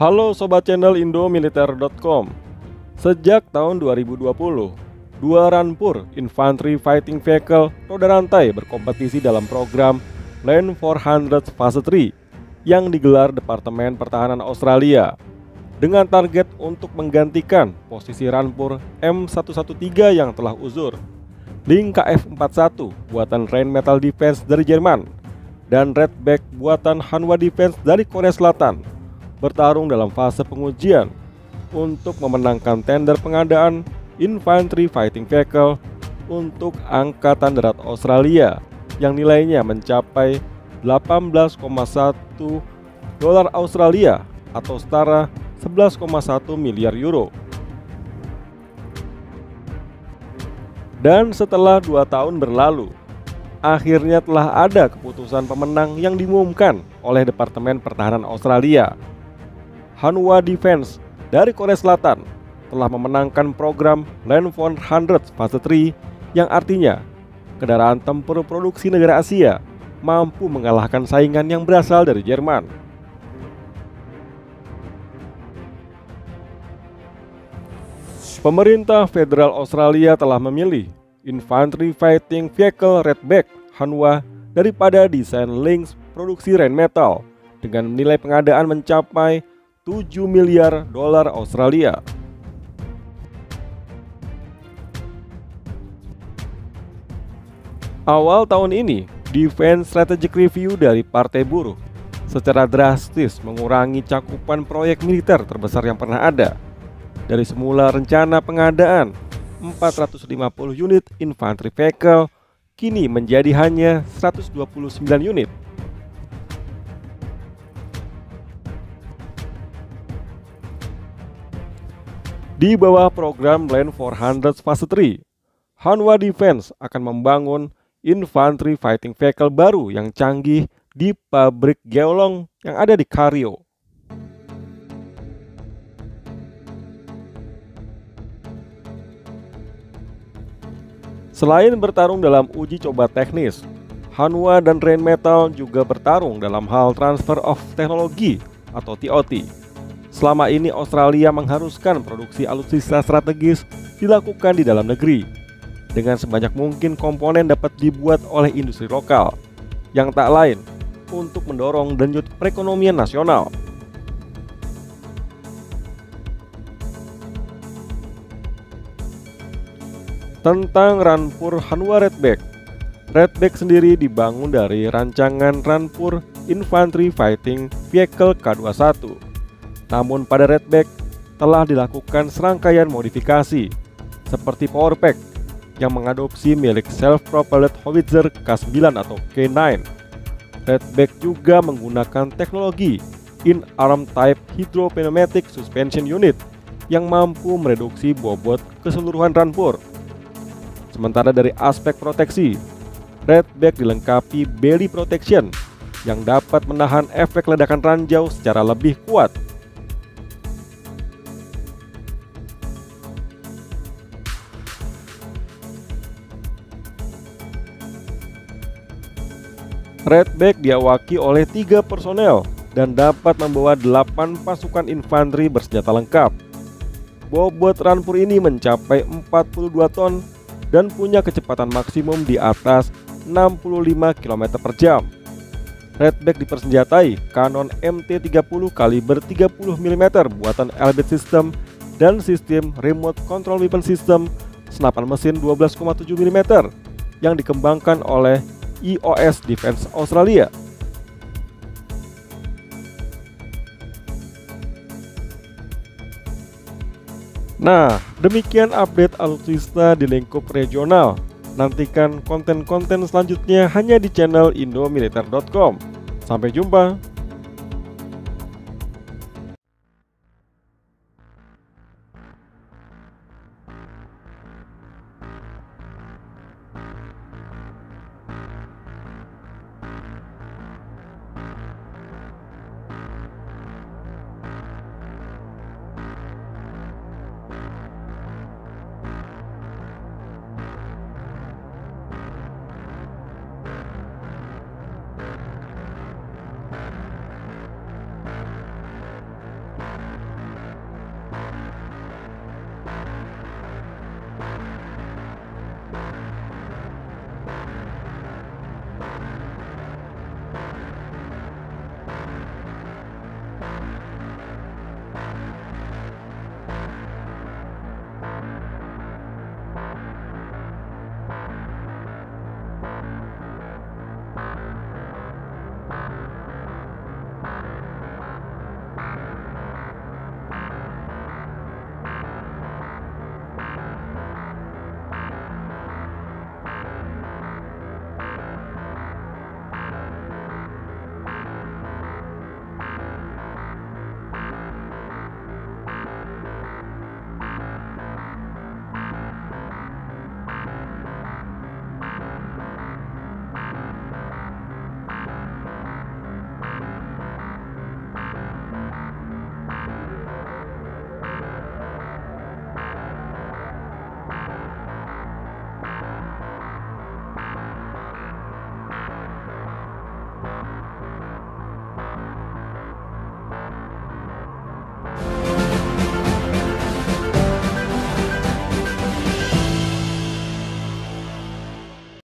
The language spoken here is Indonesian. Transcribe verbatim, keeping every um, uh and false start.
Halo Sobat channel Indomiliter dot com. Sejak tahun dua ribu dua puluh, dua Rampur Infantry Fighting Vehicle roda rantai berkompetisi dalam program Land empat ratus Fase tiga yang digelar Departemen Pertahanan Australia dengan target untuk menggantikan posisi Rampur M seratus tiga belas yang telah uzur. Link K F empat puluh satu buatan Rheinmetall Defense dari Jerman dan Redback buatan Hanwha Defense dari Korea Selatan bertarung dalam fase pengujian untuk memenangkan tender pengadaan Infantry Fighting Vehicle untuk Angkatan Darat Australia yang nilainya mencapai delapan belas koma satu dolar Australia atau setara sebelas koma satu miliar euro. Dan setelah dua tahun berlalu, akhirnya telah ada keputusan pemenang yang diumumkan oleh Departemen Pertahanan Australia. Hanwha Defense dari Korea Selatan telah memenangkan program Land empat ratus Fase tiga yang artinya kendaraan tempur produksi negara Asia mampu mengalahkan saingan yang berasal dari Jerman. Pemerintah Federal Australia telah memilih Infantry Fighting Vehicle Redback Hanwha daripada desain Lynx produksi Rheinmetall dengan nilai pengadaan mencapai tujuh miliar dolar Australia. Awal tahun ini, Defense Strategic Review dari Partai Buruh secara drastis mengurangi cakupan proyek militer terbesar yang pernah ada. Dari semula rencana pengadaan empat ratus lima puluh unit infantry vehicle kini menjadi hanya seratus dua puluh sembilan unit. Di bawah program Land empat ratus Fase tiga, Hanwha Defense akan membangun infantry fighting vehicle baru yang canggih di pabrik Geelong yang ada di Kario. Selain bertarung dalam uji coba teknis, Hanwha dan Rheinmetall juga bertarung dalam hal transfer of technology atau T O T. Selama ini Australia mengharuskan produksi alutsista strategis dilakukan di dalam negeri, dengan sebanyak mungkin komponen dapat dibuat oleh industri lokal, yang tak lain untuk mendorong denyut perekonomian nasional. Tentang Rampur Hanwha Redback, Redback sendiri dibangun dari rancangan Rampur Infantry Fighting Vehicle K dua puluh satu. Namun pada Redback telah dilakukan serangkaian modifikasi seperti power pack yang mengadopsi milik self-propelled howitzer K sembilan atau K sembilan. Redback juga menggunakan teknologi in-arm type hydropneumatic suspension unit yang mampu mereduksi bobot keseluruhan Rampur. Sementara dari aspek proteksi, Redback dilengkapi belly protection yang dapat menahan efek ledakan ranjau secara lebih kuat. Redback diawaki oleh tiga personel dan dapat membawa delapan pasukan infanteri bersenjata lengkap. Bobot Rampur ini mencapai empat puluh dua ton dan punya kecepatan maksimum di atas enam puluh lima kilometer per jam. Redback dipersenjatai kanon M T tiga puluh kaliber tiga puluh milimeter buatan Elbit System dan sistem Remote Control Weapon System senapan mesin dua belas koma tujuh milimeter yang dikembangkan oleh E O S Defense Australia. Nah, demikian update alutsista di lingkup regional. Nantikan konten-konten selanjutnya hanya di channel Indomiliter dot com. Sampai jumpa.